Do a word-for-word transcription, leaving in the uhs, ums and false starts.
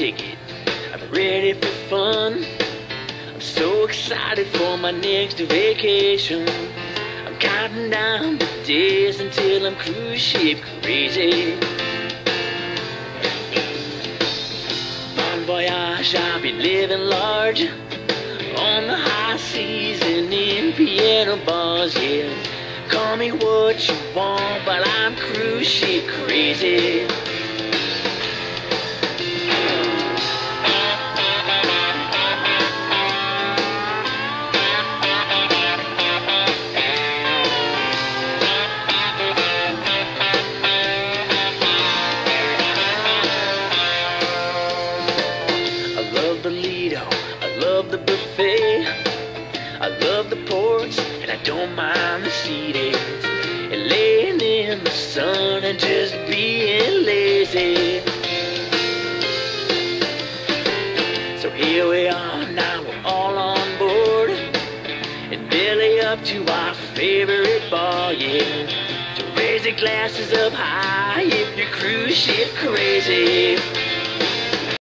ticket. I'm ready for fun. I'm so excited for my next vacation. I'm counting down the days until I'm cruise ship crazy. Bon voyage, I'll be living large on the high seas and in piano bars, yeah. Call me what you want, but I'm cruise ship crazy. I love the Lido, I love the buffet, I love the ports, and I don't mind the sea days, and laying in the sun and just being lazy. So here we are now, we're all on board, and belly up to our favorite bar, yeah. To raise the glasses up high if you're cruise ship crazy.